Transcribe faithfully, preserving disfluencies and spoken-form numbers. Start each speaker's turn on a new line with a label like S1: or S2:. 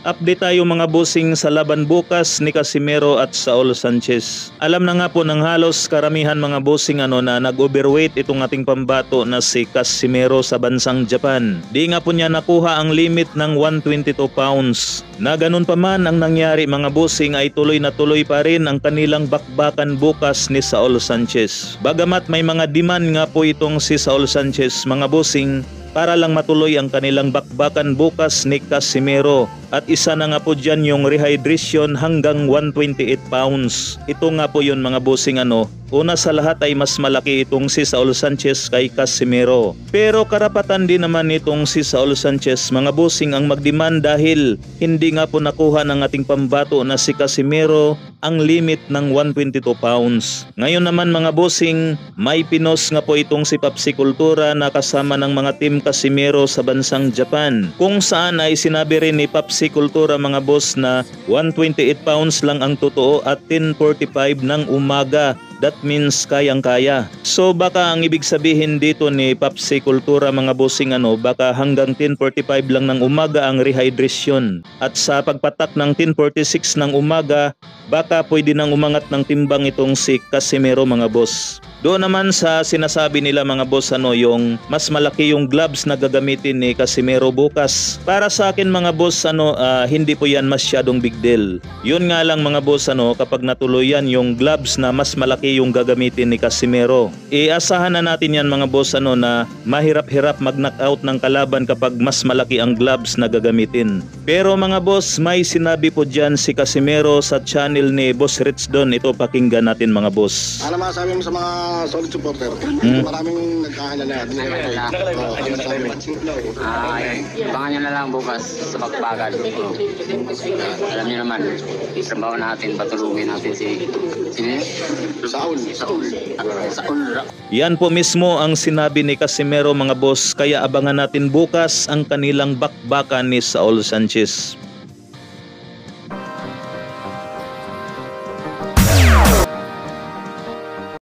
S1: Update tayo mga bossing sa laban bukas ni Casimero at Saul Sanchez. Alam na nga po ng halos karamihan mga bossing ano na nag-overweight itong ating pambato na si Casimero sa bansang Japan. Di nga po niya nakuha ang limit ng one twenty-two pounds. Na ganun pa man ang nangyari mga bossing ay tuloy na tuloy pa rin ang kanilang bakbakan bukas ni Saul Sanchez. Bagamat may mga demand nga po itong si Saul Sanchez mga bossing para lang matuloy ang kanilang bakbakan bukas ni Casimero. At isa na nga po dyan yung rehydration hanggang one twenty-eight pounds. Ito nga po yun mga bossing ano. Una sa lahat ay mas malaki itong si Saul Sanchez kay Casimero. Pero karapatan din naman itong si Saul Sanchez mga bossing ang magdemand dahil hindi nga po nakuha ng ating pambato na si Casimero ang limit ng one twenty-two pounds. Ngayon naman mga bossing, may pinos nga po itong si Papsi Kultura na kasama ng mga team Casimero sa bansang Japan. Kung saan ay sinabi rin ni Papsi Kultura mga boss na one twenty-eight pounds lang ang totoo at ten forty-five ng umaga. That means kayang-kaya. So baka ang ibig sabihin dito ni Papsi Kultura mga bossing ano, baka hanggang ten forty-five lang ng umaga ang rehydration. At sa pagpatak ng ten forty-six ng umaga, baka pwede nang umangat ng timbang itong si Casimero mga boss. Doon naman sa sinasabi nila mga boss ano, yung mas malaki yung gloves na gagamitin ni Casimero bukas. Para sa akin mga boss ano, uh, hindi po yan masyadong big deal. Yun nga lang mga boss ano, kapag natuloy yan yung gloves na mas malaki yung gagamitin ni Casimero. Iasahan na natin yan mga boss ano na mahirap-hirap mag-knockout ng kalaban kapag mas malaki ang gloves na gagamitin. Pero mga boss, may sinabi po dyan si Casimero sa channel ni Boss Rich Don. Ito pakinggan natin mga boss.
S2: Ano masabi mo sa mga solid supporter?
S1: Hmm.
S2: Maraming nagkaalala.
S3: Ay, abangan nyo na lang bukas sa bakbakan. Alam nyo naman, trabaho natin, patulungin natin si... Sino yun?
S2: Saul.
S3: Saul. Saul.
S1: Yan po mismo ang sinabi ni Casimero mga boss, kaya abangan natin bukas ang kanilang bakbakan ni Saul Sanchez.